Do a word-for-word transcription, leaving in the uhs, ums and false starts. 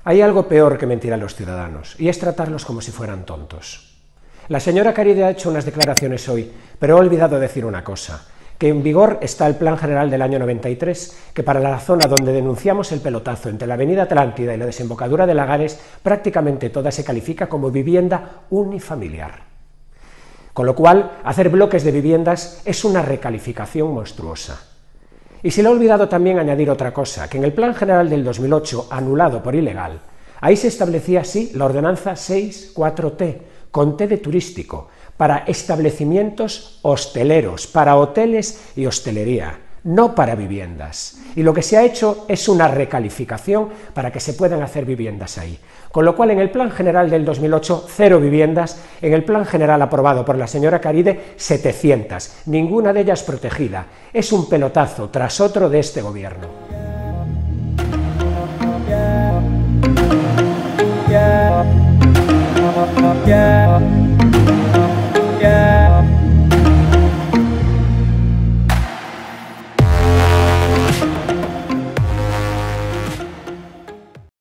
Hay algo peor que mentir a los ciudadanos, y es tratarlos como si fueran tontos. La señora Caride ha hecho unas declaraciones hoy, pero ha olvidado decir una cosa, que en vigor está el Plan General del año noventa y tres, que para la zona donde denunciamos el pelotazo entre la avenida Atlántida y la desembocadura de Lagares, prácticamente toda se califica como vivienda unifamiliar. Con lo cual, hacer bloques de viviendas es una recalificación monstruosa. Y se le ha olvidado también añadir otra cosa, que en el Plan General del dos mil ocho, anulado por ilegal, ahí se establecía así la ordenanza seis cuatro T, con T de turístico, para establecimientos hosteleros, para hoteles y hostelería, no para viviendas. Y lo que se ha hecho es una recalificación para que se puedan hacer viviendas ahí. Con lo cual, en el Plan General del dos mil ocho, cero viviendas, en el Plan General aprobado por la señora Caride, setecientas, ninguna de ellas protegida. Es un pelotazo tras otro de este gobierno.